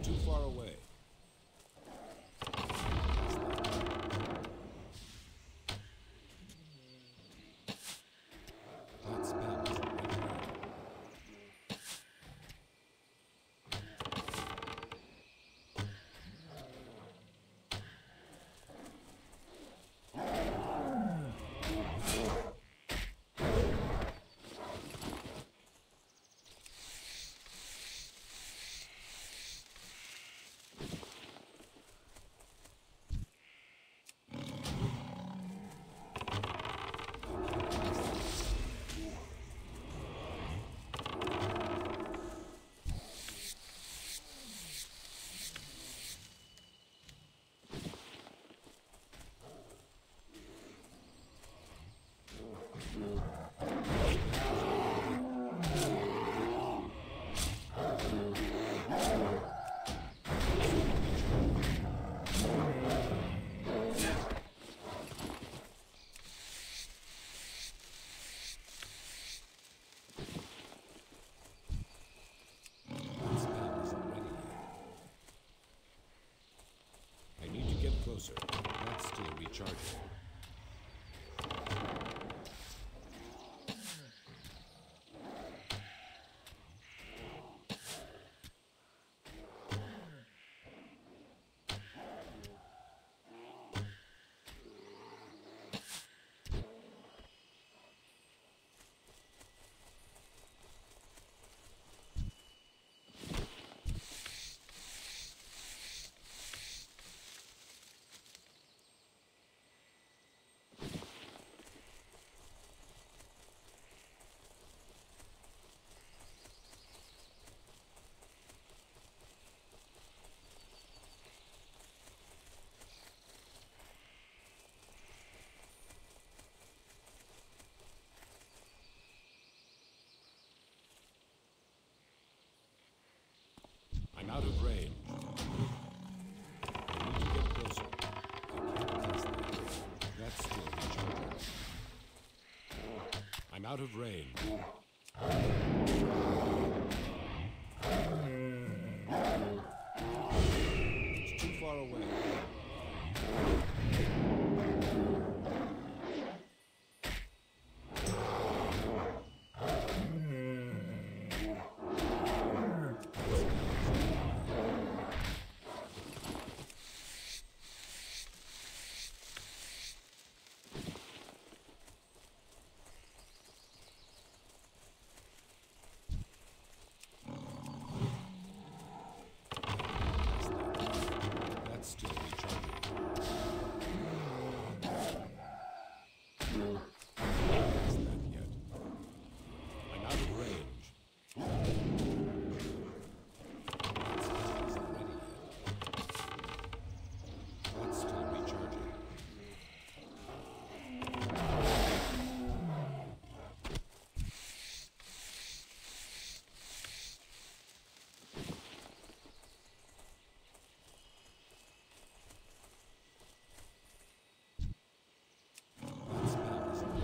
too far away. That spell is already ready. Closer. That's still recharging. I'm out of range. I need to get closer. I can't cast that. That's still recharging. I'm out of range. It's too far away. That spell is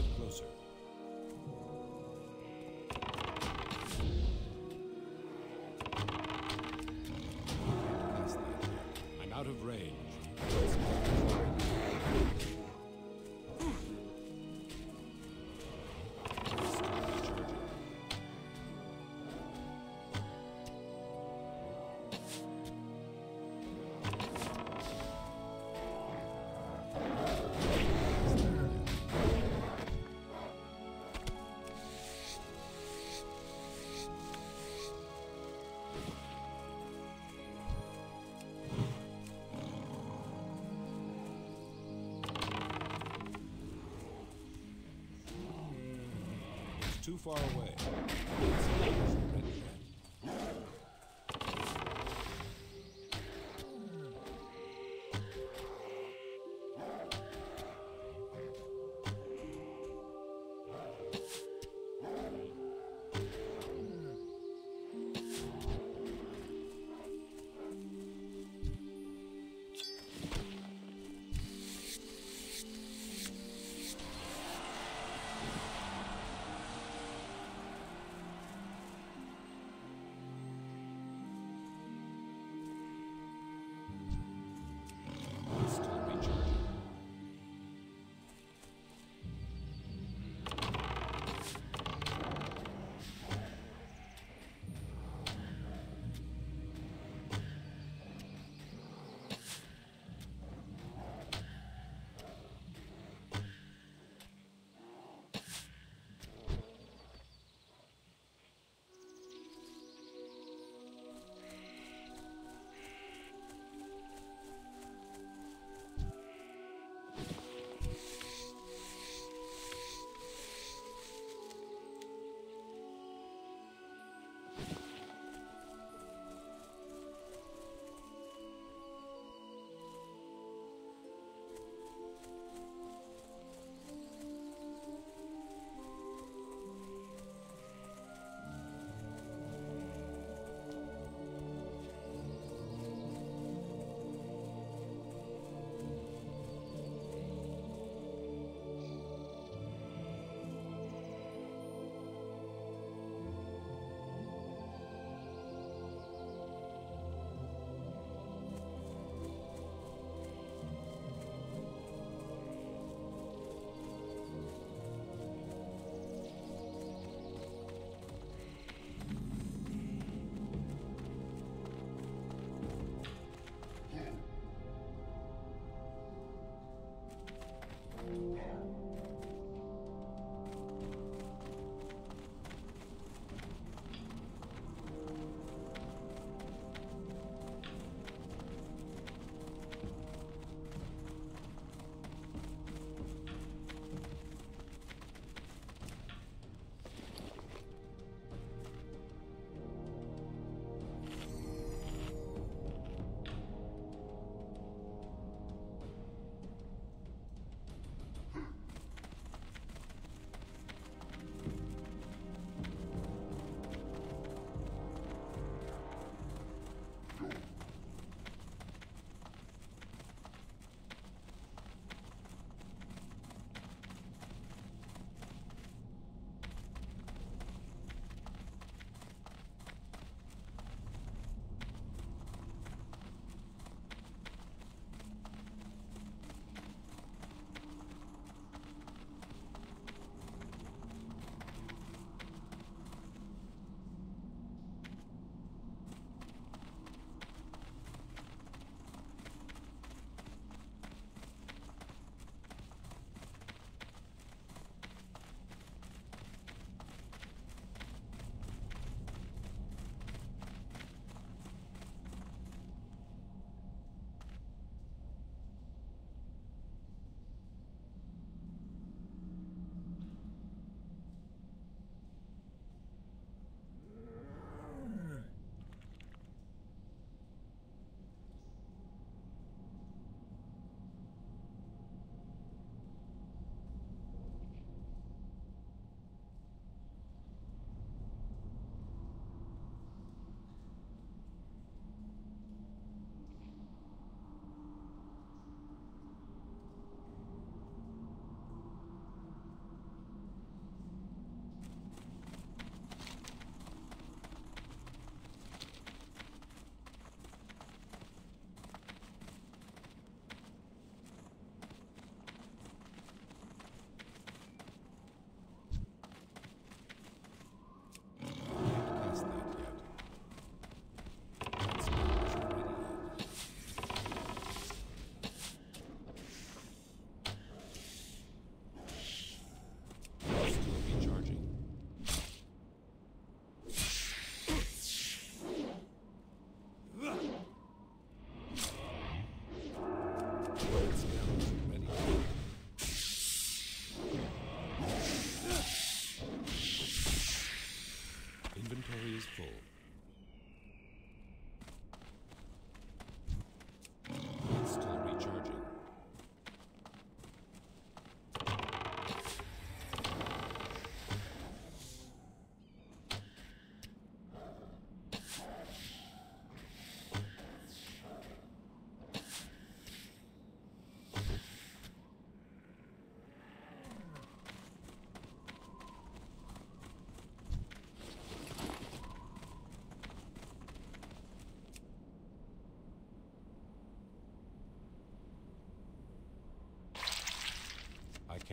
get closer. Past that yet. I'm out of range. Too far away.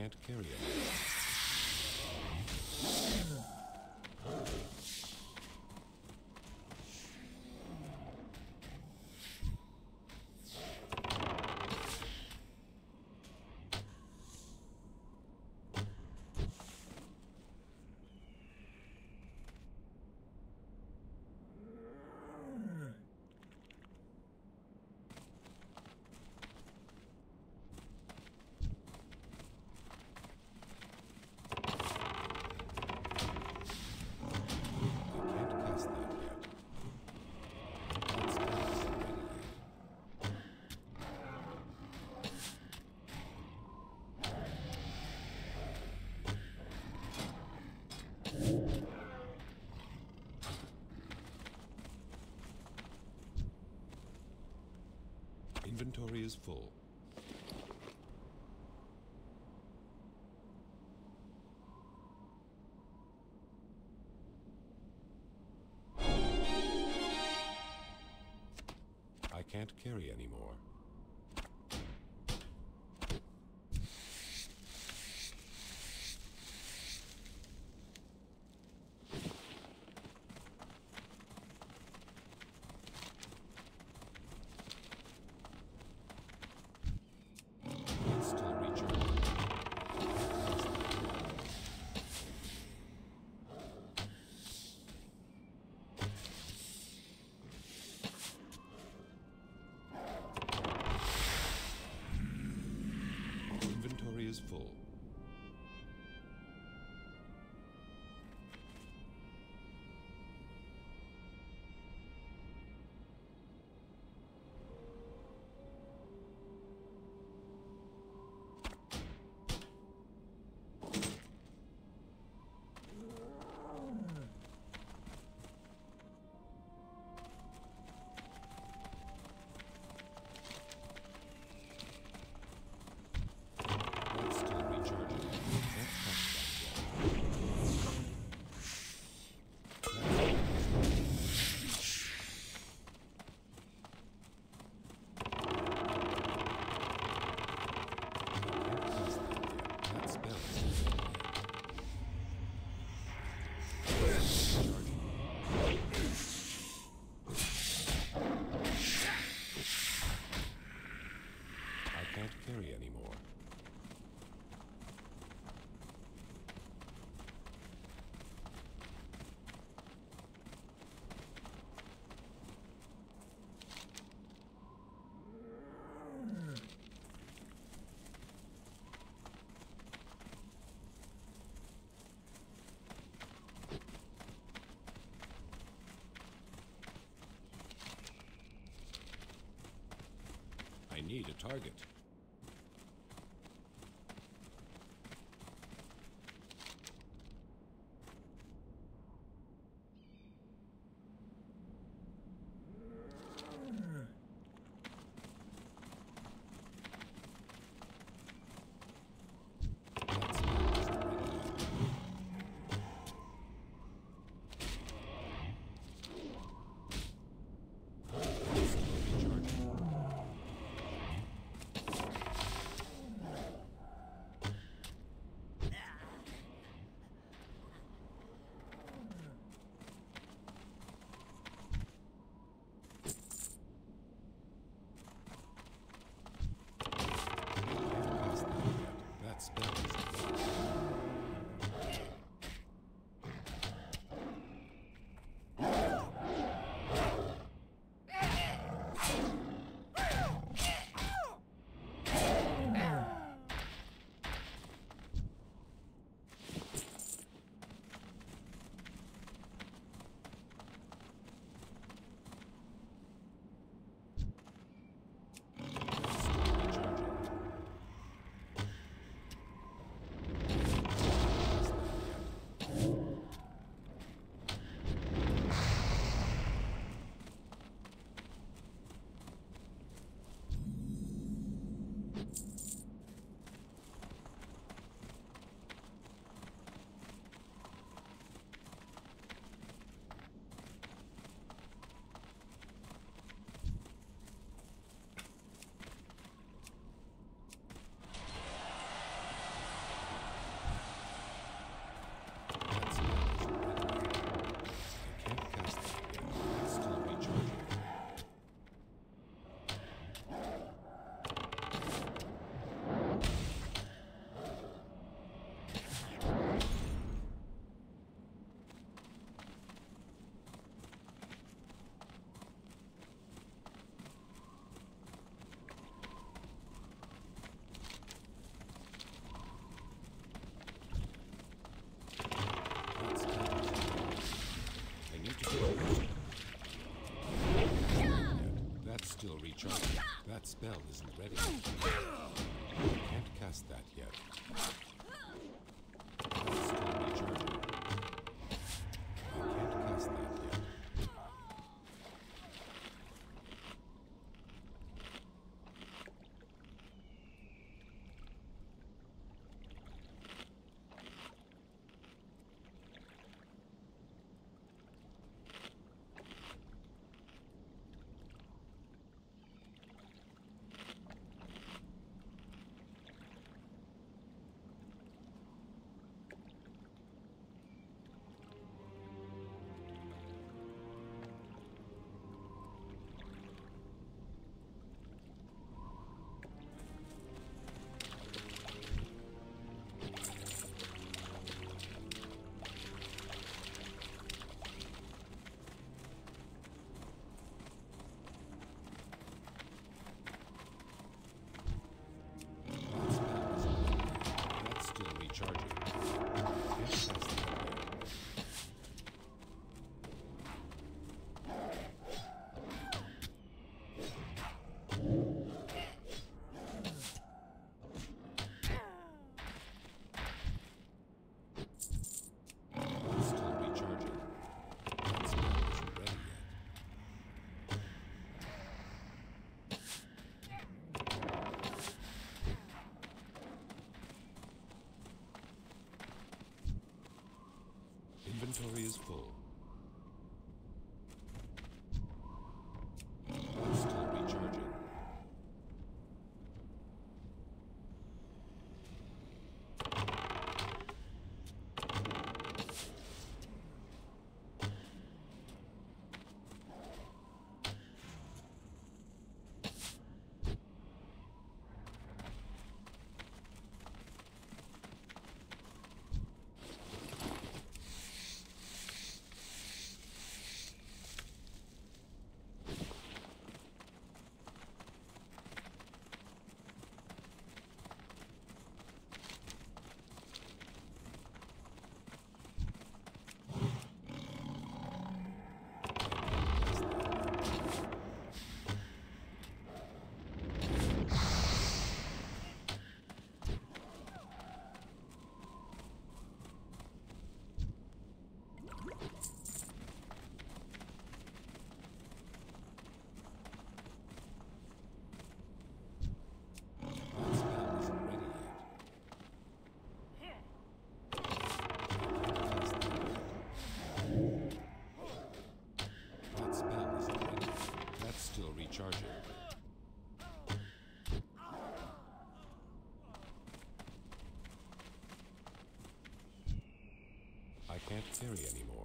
can't carry it. Inventory is full. I can't carry anymore. Still recharging. Inventory is full. Still recharging. Can't touch that yet. That spell is I can't carry anymore. I need a target. spell isn't ready. Can't cast that yet. That's still recharging. I can't cast that yet. Inventory is full. Still recharging. Recharging. I can't carry anymore.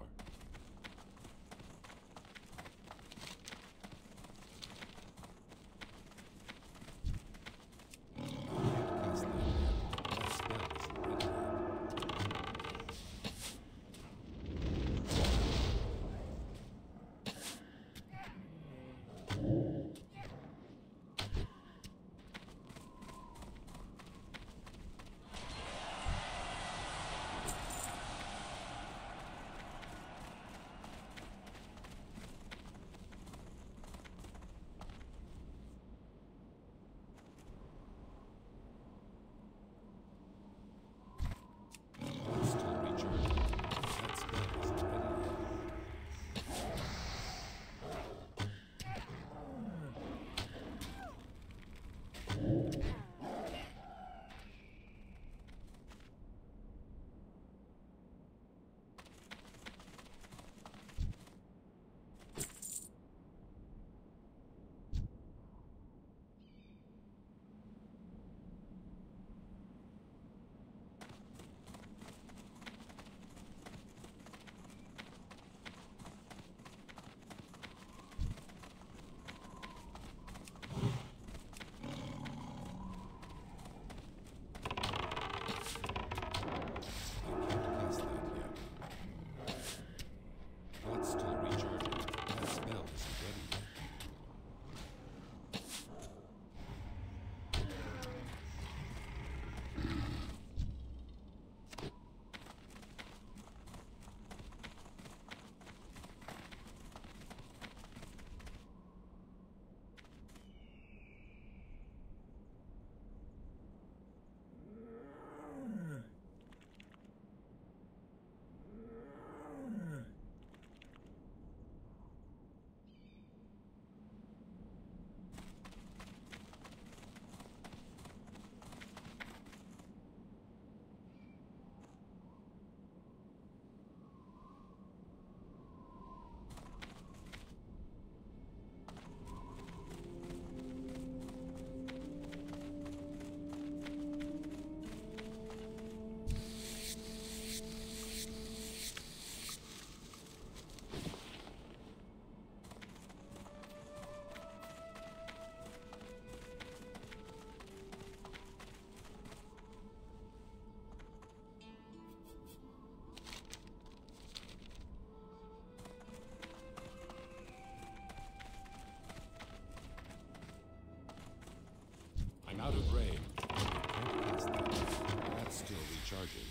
recharging.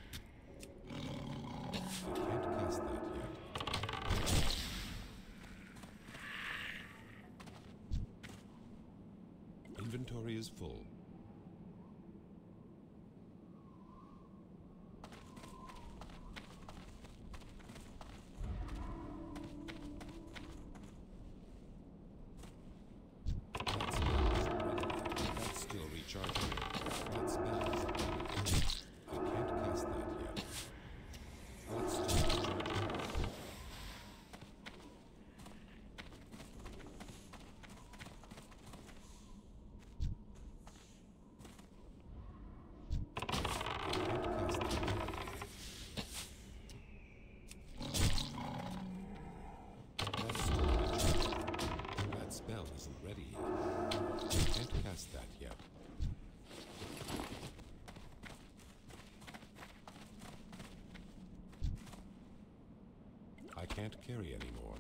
I can't cast that yet. Inventory is full. That's still recharging. That spell is ready. I can't cast that yet. That's still recharging. Spell isn't ready yet. I can't cast that yet. I can't carry anymore.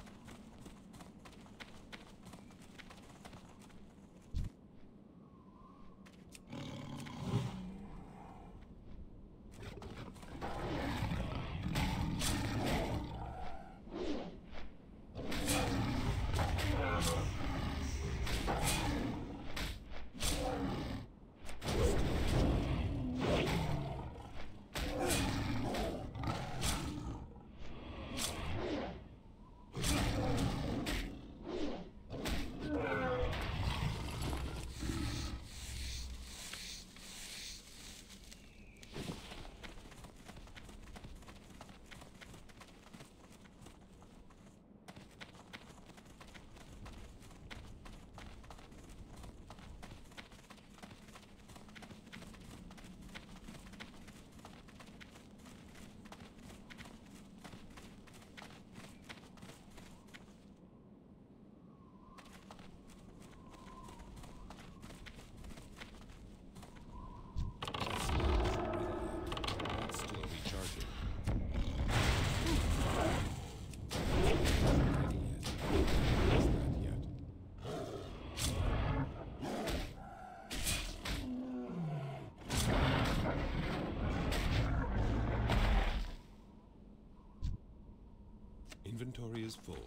Inventory is full.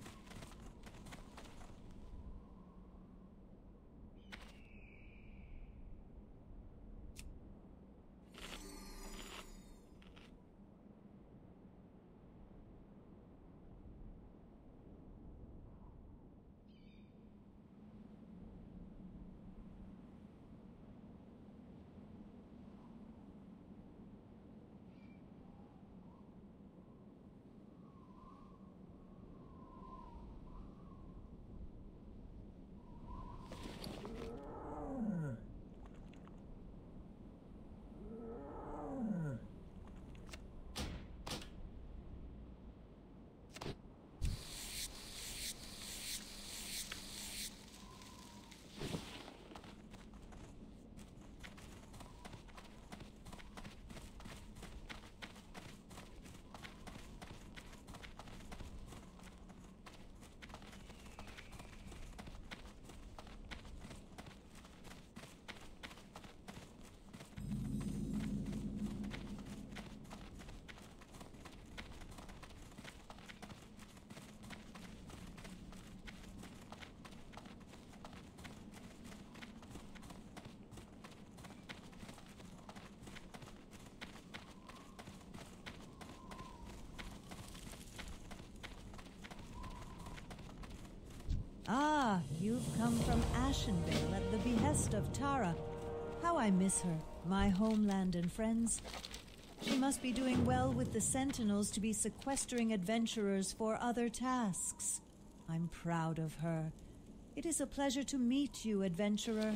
Ah, you've come from Ashenvale at the behest of Tara. How I miss her, my homeland and friends. She must be doing well with the Sentinels to be sequestering adventurers for other tasks. I'm proud of her. It is a pleasure to meet you, adventurer.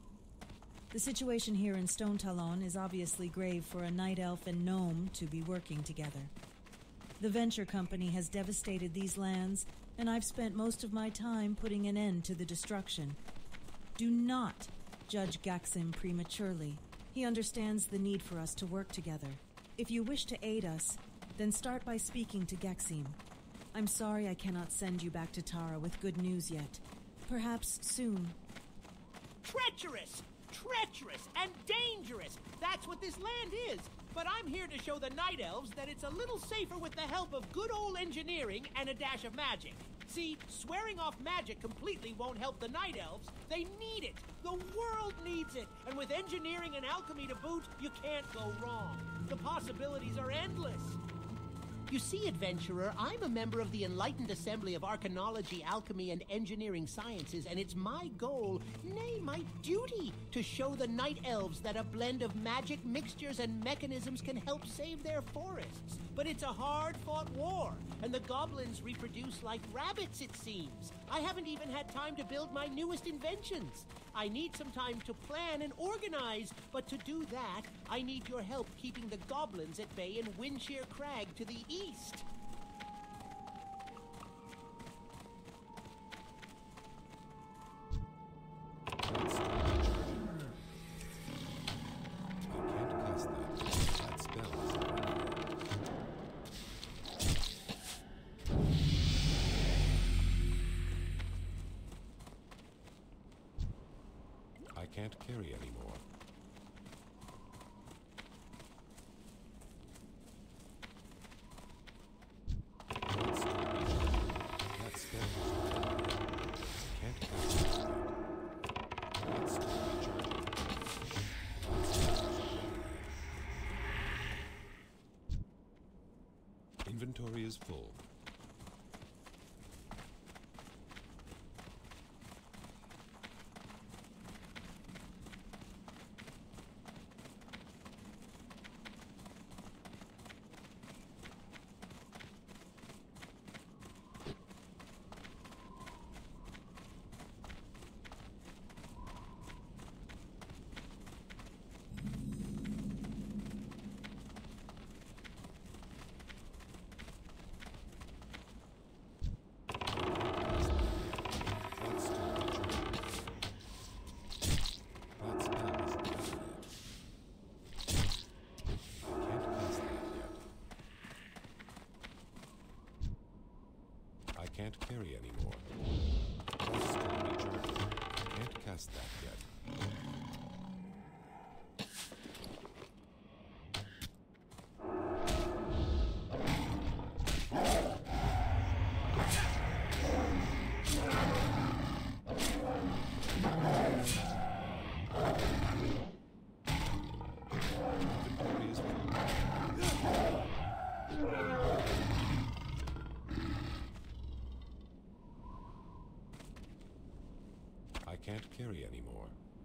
The situation here in Stonetalon is obviously grave for a night elf and gnome to be working together. The venture company has devastated these lands, and I've spent most of my time putting an end to the destruction. Do not judge Gaxim prematurely. He understands the need for us to work together. If you wish to aid us, then start by speaking to Gaxim. I'm sorry I cannot send you back to Tara with good news yet. Perhaps soon. Treacherous! treacherous and dangerous. That's what this land is. But I'm here to show the Night Elves that it's a little safer with the help of good old engineering and a dash of magic. See, swearing off magic completely won't help the Night Elves. They need it. The world needs it. And with engineering and alchemy to boot, you can't go wrong. The possibilities are endless. You see, adventurer, I'm a member of the Enlightened Assembly of Arcanology, Alchemy, and Engineering Sciences, and it's my goal, nay, my duty, to show the Night Elves that a blend of magic mixtures and mechanisms can help save their forests. But it's a hard-fought war, and the goblins reproduce like rabbits, it seems. I haven't even had time to build my newest inventions. I need some time to plan and organize, but to do that, I need your help keeping the goblins at bay in Windshear Crag to the east. I can't carry anymore. That spell can't cast it yet. That's still recharging. Inventory is full. I can't carry anymore. That's still recharging. Can't cast that yet. Inventory is full. I can't carry anymore.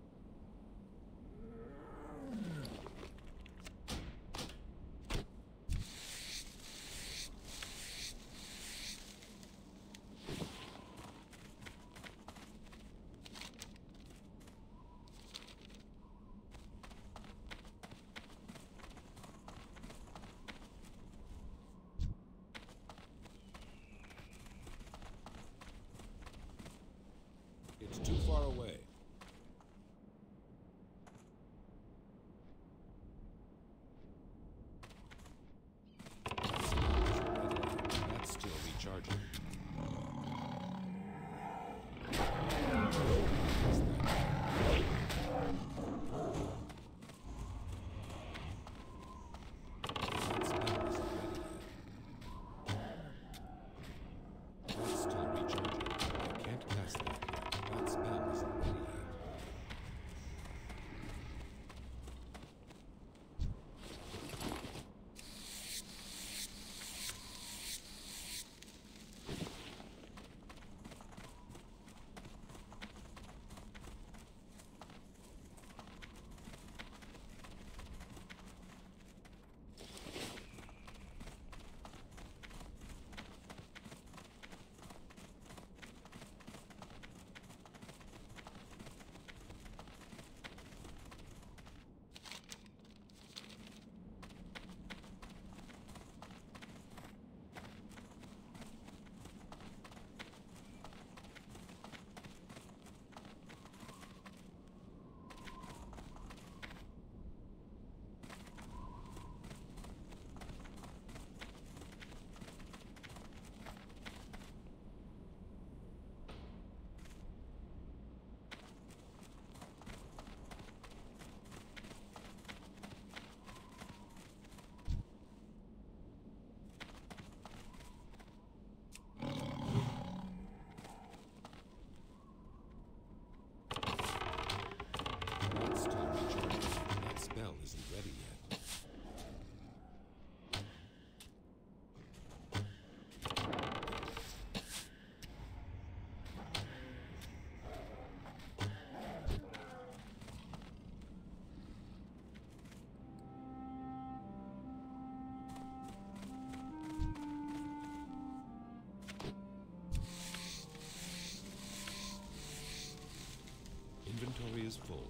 Inventory is full.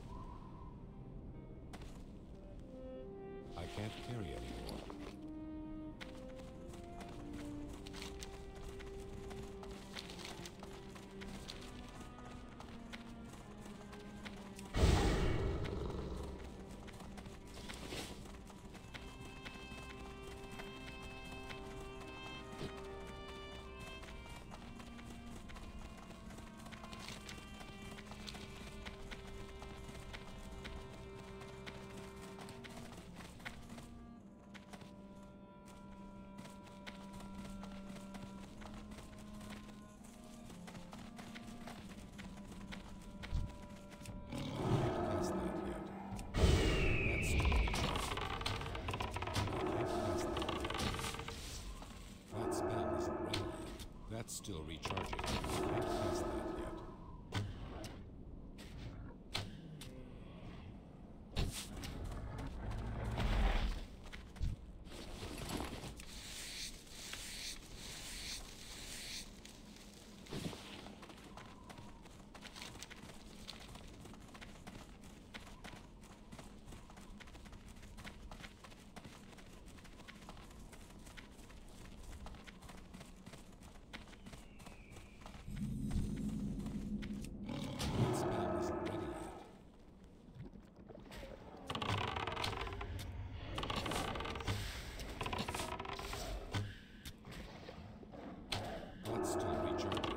I can't carry anymore. That's still recharging. I can't cast that yet. Still recharging.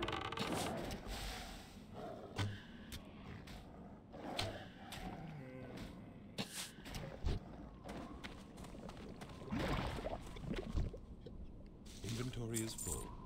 Inventory is full.